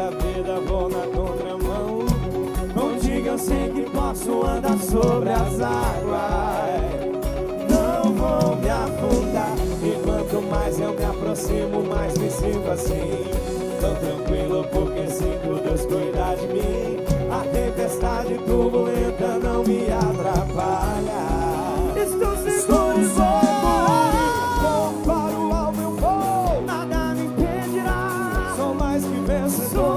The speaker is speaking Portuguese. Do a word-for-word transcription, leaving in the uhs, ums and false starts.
dessa vida vou na contramão. Contigo eu sei que posso andar sobre as águas. Não vou me afundar. E quanto mais eu me aproximo, mais me sinto assim, tão tranquilo porque sinto Deus cuidar de mim. A tempestade turbulenta não me atrapalha. Estou seguro e vou para o alto eu vou. Nada me impedirá. Sou mais que vencedor.